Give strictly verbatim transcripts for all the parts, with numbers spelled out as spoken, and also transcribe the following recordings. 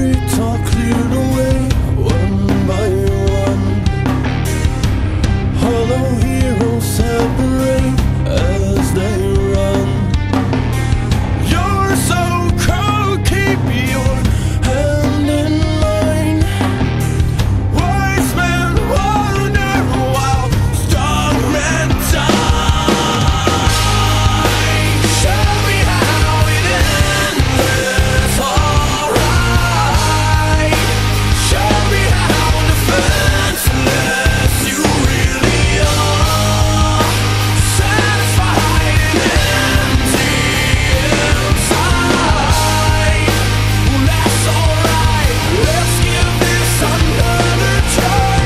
spirits are cleared away one by one. Hollow heroes separate as they run. You're so cold, keep your hand in mine. Wise men wander while strong men die. Show me how it ends, it's alright. Show me how defenseless you really are. Satisfied and empty inside. Well, that's alright, let's give this another try.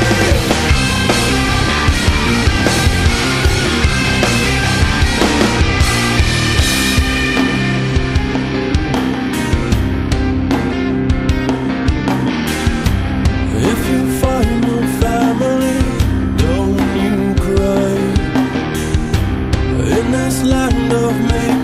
If you find your family, don't you cry. In this land of make